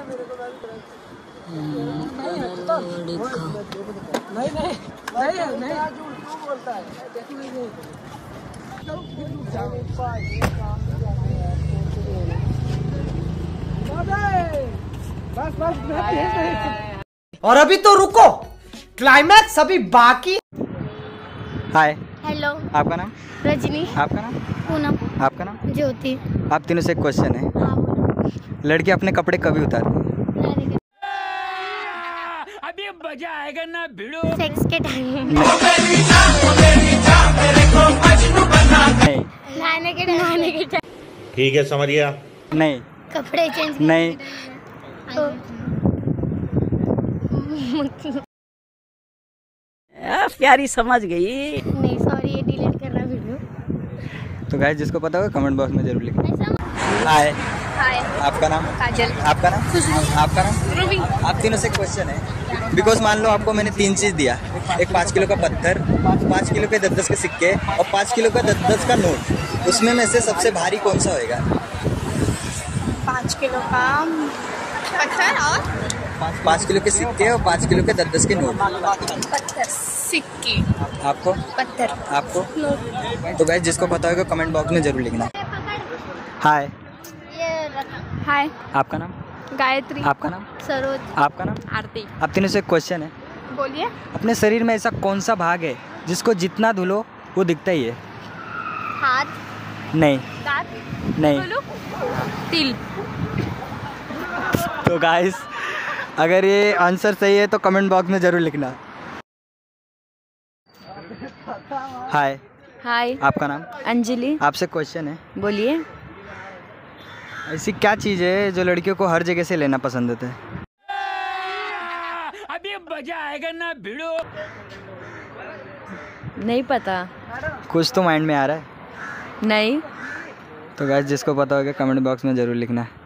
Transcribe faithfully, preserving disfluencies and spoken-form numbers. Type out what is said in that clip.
नहीं नहीं नहीं नहीं बोलता है। बस बस और अभी तो रुको, क्लाइमैक्स अभी बाकी। Hi, hello. आपका नाम? रजनी। आपका नाम? पूनम। आपका नाम? ज्योति। आप तीनों से एक क्वेश्चन है। हाँ, लड़की अपने कपड़े कभी उतारती है? अभी मजा आएगा ना भिड़ो। सेक्स के टाइम। नहाने के नहाने के टाइम। ठीक है, समझ गया। नहीं। कपड़े चेंज नहीं। तो आ, प्यारी समझ गई। नहीं सॉरी, ये डिलीट करना वीडियो। तो गाइस, जिसको पता होगा कमेंट बॉक्स में जरूर लिखना। हाय। हाय। आपका नाम? काजल। आपका नाम? आपका नाम? रूबी। आप तीनों से क्वेश्चन है। बिकॉज मान लो आपको मैंने तीन चीज दिया, एक पाँच किलो का पत्थर, पाँच किलो के दस दस के सिक्के और पाँच किलो का दस दस का नोट। उसमें में से सबसे भारी कौन सा होएगा? पाँच किलो का पत्थर और पाँच किलो के सिक्के और पाँच किलो के दस दस के नोट। पत्थर। सिक्के। आपको? पत्थर। आपको? तो गाइस, जिसको पता होगा कमेंट बॉक्स में जरूर लिखना। हाय। हाय। आपका नाम? गायत्री। आपका नाम? सरोज। आपका नाम? आरती। आप तीनों से एक क्वेश्चन है। बोलिए। अपने शरीर में ऐसा कौन सा भाग है जिसको जितना धुलो वो दिखता ही है? हाथ। नहीं। दांत। नहीं। तिल। तो गाइस, अगर ये आंसर सही है तो कमेंट बॉक्स में जरूर लिखना। हाय। हाय। आपका नाम? अंजलि। आपसे क्वेश्चन है। बोलिए। ऐसी क्या चीज़ है जो लड़कियों को हर जगह से लेना पसंद होता है? अभी मजा आएगा ना भिड़ो। नहीं पता। कुछ तो माइंड में आ रहा है। नहीं। तो गाइस, जिसको पता होगा कमेंट बॉक्स में जरूर लिखना।